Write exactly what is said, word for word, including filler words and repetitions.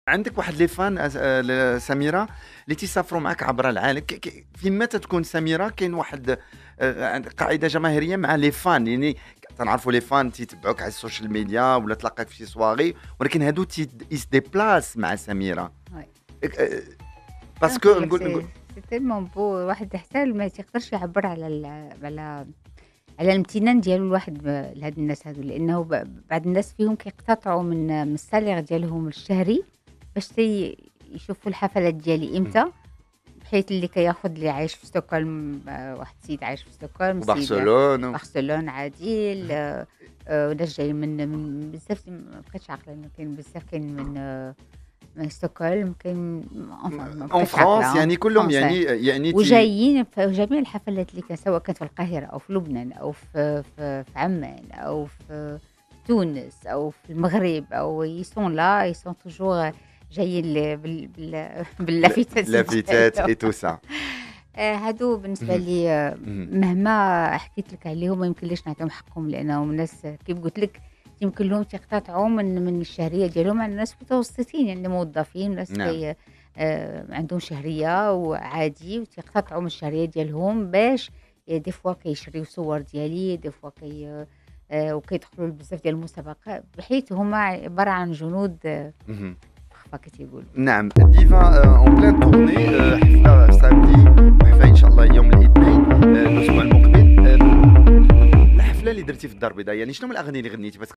عندك واحد لي فان أس- آه، ل- سميره اللي تيسافروا معك عبر العالم، ك- ك- فيما تتكون سميره كاين واحد آه، عند- قاعده جماهيريه مع لي فان، يعني تنعرفوا لي فان تيتبعوك على السوشيال ميديا ولا تلاقاك في شي صواغي، ولكن هادو يسديبلاس مع سميره. Ouais. إك- آه، أنا باسكو نقول لك نقول نقول سي سي تيلمون بو، الواحد حتى ما تيقدرش يعبّر على ال على على الامتنان ديالو الواحد ب لهاد الناس هادو، لأنه ب بعض الناس فيهم كيقتطعوا من من السالير ديالهم الشهري باش تي يشوفوا الحفلات ديالي إمتى، بحيث اللي كياخد اللي عايش في ستوكهولم، آآ واحد السيد عايش في ستوكهولم، سيدة وبرشلونه. برشلونة عادي، ل آآ ناس جايين من من بزاف، ما بقيتش عاقلة لأنه كاين بزاف، كاين من آه، من ستوكهولم، كاين enfin ما اون بقيتش فرانس عاقلة، يعني كلهم، فرنسا. يعني يعني تي. وجايين في جميع الحفلات اللي كان، سواء كانت في القاهرة أو في لبنان أو في في في عمان أو في تونس أو في المغرب، أو ils sont là ils sont toujours جايين ل بال بال باللافتات لافيتات اي ديالهم. تو سا. آآ هادو بالنسبة لي، آه، مهم. مهما حكيت لك عليهم ما يمكنليش نعطيهم حقهم، لأنهم ناس كيف قلت لك يمكن لهم تيقتطعوا من من الشهرية ديالهم على ناس متوسطين، يعني موظفين، ناس نعم. كي آآ عندهم شهرية وعادي، وتيقتطعوا من الشهرية ديالهم باش دي فوا كيشريو صور ديالي، دي فوا كي آآ وكيدخلوا لبزاف ديال المسابقات، بحيث هُم عبارة عن جنود آه، مهم. خفا كي تيقولوا. نعم ديفا اون بلان تورني، حفله سامدي وحفله ان شاء الله يوم الاثنين آه، الاسبوع المقبل. آه، الحفله اللي درتي في الدار البيضاء، يعني شنو من الاغاني اللي غنيتي بس